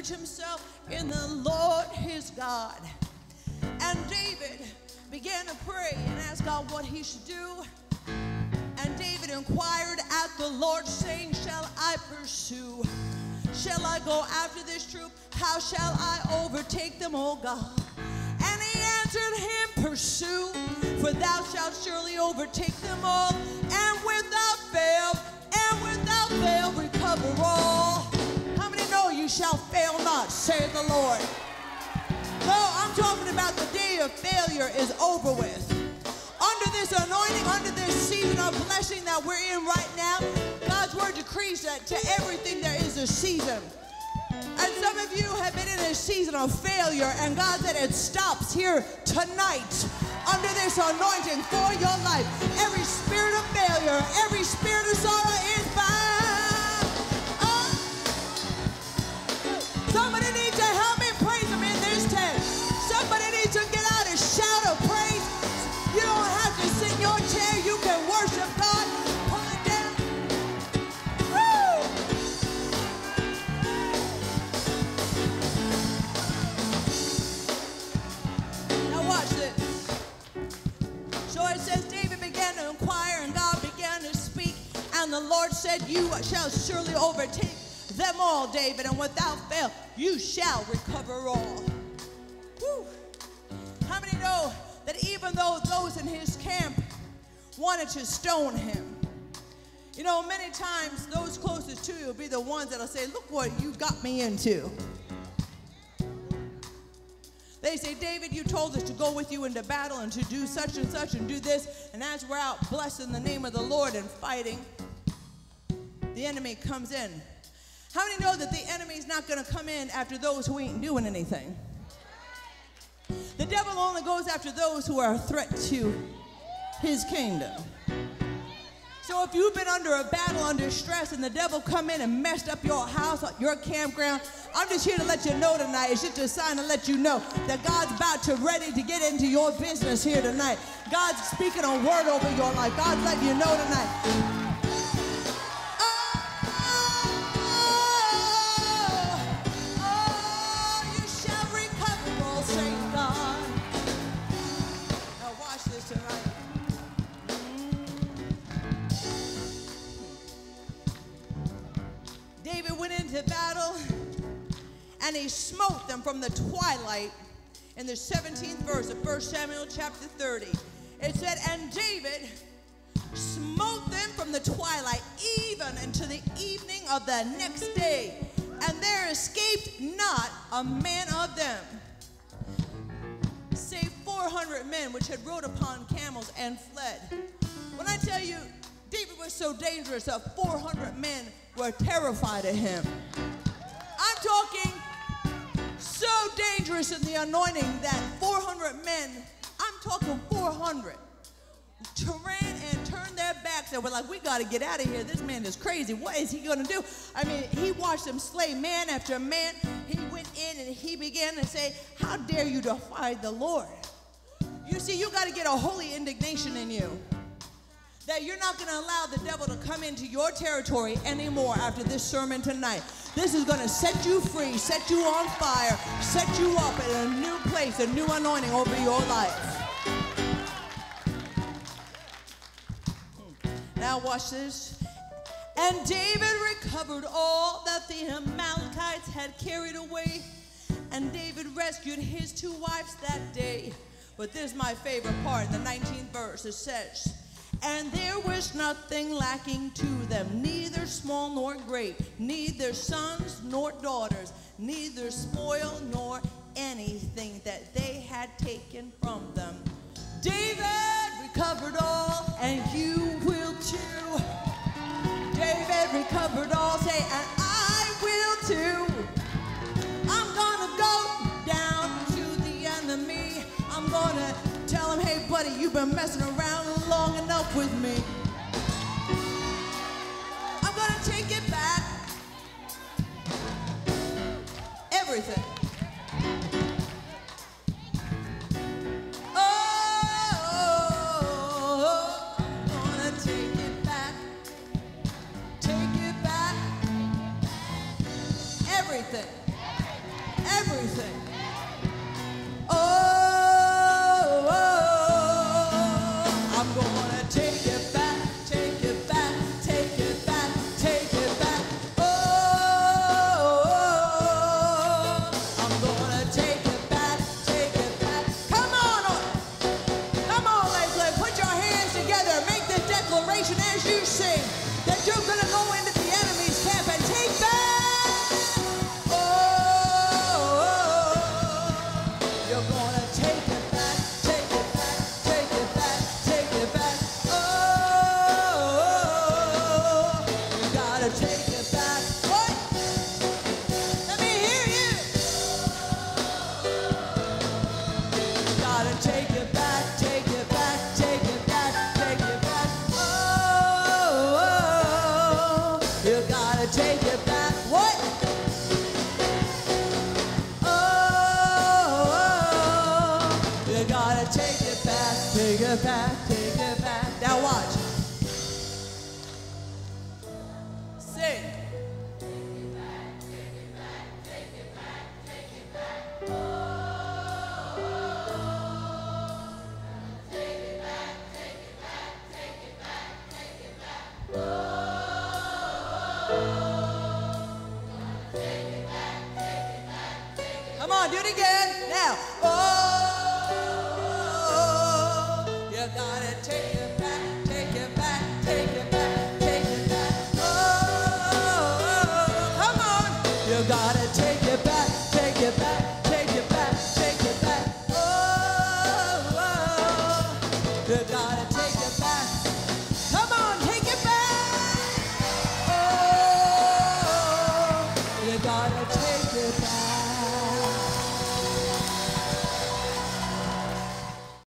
himself in the Lord his God. And David began to pray and ask God what he should do. And David inquired at the Lord, saying, shall I pursue? Shall I go after this troop? How shall I overtake them, O God? And he answered him, pursue, for thou shalt surely overtake them all, and without fail recover all. How many know you shall fail not, saith the Lord? No, I'm talking about the day of failure is over with. Under this anointing, under this season of blessing that we're in right now, God's word decrees that to everything there is a season. And some of you have been in a season of failure, and God said it stops here tonight under this anointing for your life. Every spirit of failure, every spirit of sorrow is bound. Oh. Somebody needs to help me praise him in this tent. Somebody needs to get out and shout of praise. You don't have to sit in your chair. You can worship God. Pull it down. Woo! Now watch this. So it says, David began to inquire, and God began to speak. And the Lord said, you shall surely overtake them all, David, and without fail, you shall recover all. Woo! How many know that even though those in his camp wanted to stone him, you know, many times those closest to you will be the ones that'll say, look what you got me into. They say, David, you told us to go with you into battle and to do such and such and do this, and as we're out blessing the name of the Lord and fighting, the enemy comes in. How many know that the enemy's not going to come in after those who ain't doing anything? The devil only goes after those who are a threat to his kingdom. So if you've been under a battle, under stress, and the devil come in and messed up your house, your campground, I'm just here to let you know tonight. It's just a sign to let you know that God's about to ready to get into your business here tonight. God's speaking a word over your life. God's letting you know tonight. David went into battle, and he smote them from the twilight. In the 17th verse of 1 Samuel chapter 30, it said, and David smote them from the twilight even unto the evening of the next day, and there escaped not a man of them, save 400 men which had rode upon camels and fled. When I tell you, David was so dangerous that 400 men were terrified of him. I'm talking so dangerous in the anointing that 400 men, I'm talking 400, ran and turned their backs and were like, we got to get out of here. This man is crazy. What is he going to do? I mean, he watched them slay man after man. He went in and he began to say, how dare you defy the Lord? You see, you got to get a holy indignation in you, that you're not going to allow the devil to come into your territory anymore after this sermon tonight. This is going to set you free, set you on fire, set you up in a new place, a new anointing over your life. Now watch this. And David recovered all that the Amalekites had carried away, and David rescued his 2 wives that day. But this is my favorite part in the 19th verse. It says, and there was nothing lacking to them, neither small nor great, neither sons nor daughters, neither spoil nor anything that they had taken from them. David recovered all, and you will too. David recovered all, say, and I will too. I'm gonna go down to the enemy. I'm gonna tell him, hey buddy, you've been messing around long enough with me. I'm gonna take it back. Everything. Oh, I'm gonna take it back. Take it back. Everything. everything. Oh, I'm gonna take it back, take it back, take it back, take it back. Oh, I'm gonna take it back, take it back. Come on, Lakeland, put your hands together, make this declaration as you sing that you're gonna go into the enemy's camp and take back. You're gonna take it back, take it back, take it back, take it back. Oh, you gotta take it back. What? Let me hear you. You gotta take it back, take it back, take it back, take it back. Oh, you gotta take it back. What? You gotta take it back, take it back, take it back. Now watch. Sing. Come on, do it again. Now. Oh.